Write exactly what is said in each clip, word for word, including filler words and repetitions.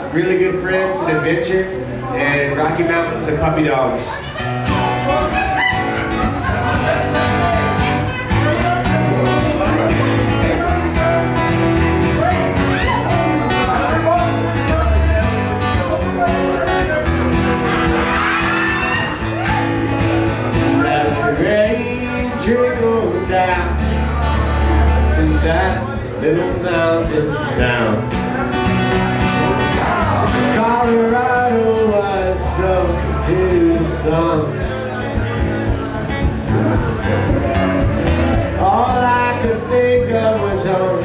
Really Good Friends and Adventure, and Rocky Mountains and Puppy Dogs. As the rain trickles down in that little mountain town, Colorado was soaked to the stone. All I could think of was home.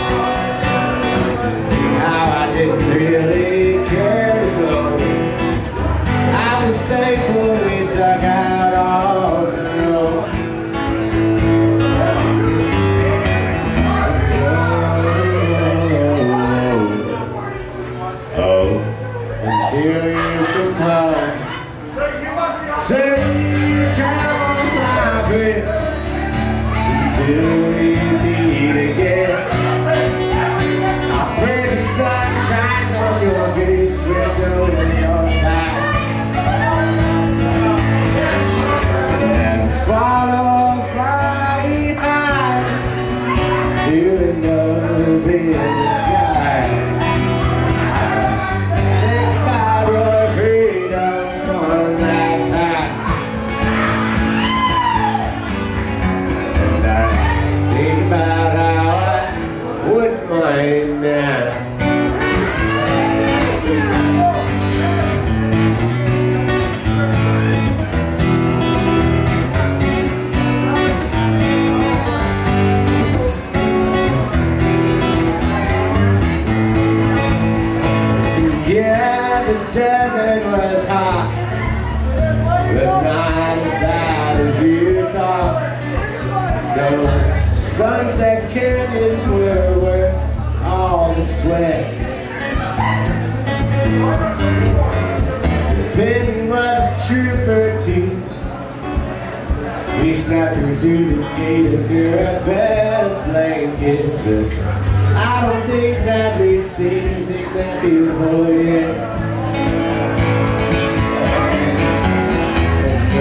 How I didn't really care to go. I was thankful we stuck out all the road. Oh, until you come home, say travel my friend, until we meet again. I pray the sun shines on your face, window in your life, and swallows fly high, feeling those in the sky. Yeah, the desert was hot, but not as bad as you thought. The sunset canyons were worth all the sweat. The penny was a trooper too. We snapped her through the gate of your bed of blankets. I don't think that we'd see anything that beautiful yet. And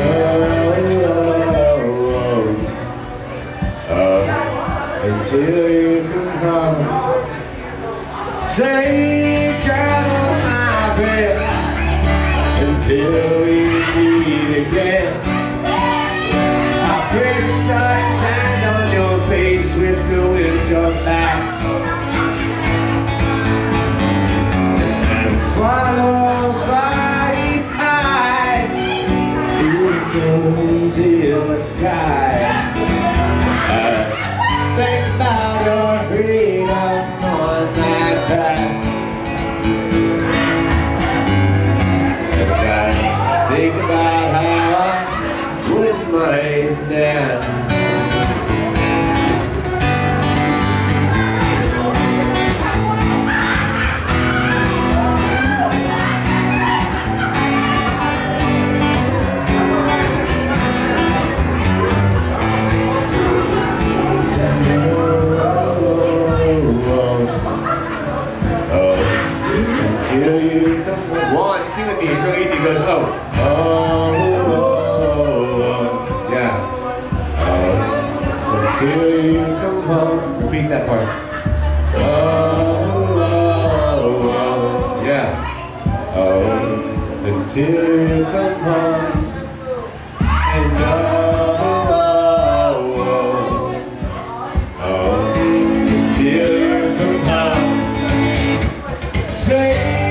oh, oh, oh, oh, until you come home, say travel my friend, until we meet again. I pray the sun shines on your face with the wind your back. Swallows fly high, eagles in the sky. I think about your freedom on that path, and I think about how I wouldn't mind that. One, sing with me, it's real easy, it goes, oh, oh, oh, oh, yeah, oh, until you come home, repeat that part, oh, oh, oh, yeah, oh, until you come home, and oh, oh, oh, oh, until you come home, say,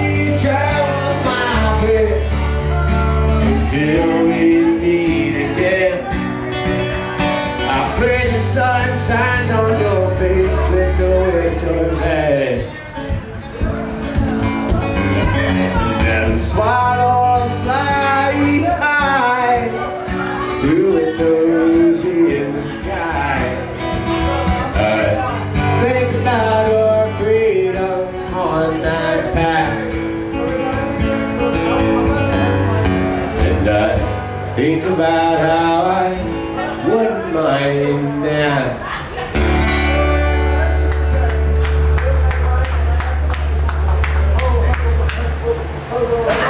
till we meet again. I pray the sun shines on your face with the winter light, and the swallows fly high through windows in the sky. I think about your freedom on that path. Think about how I wouldn't mind that. Thank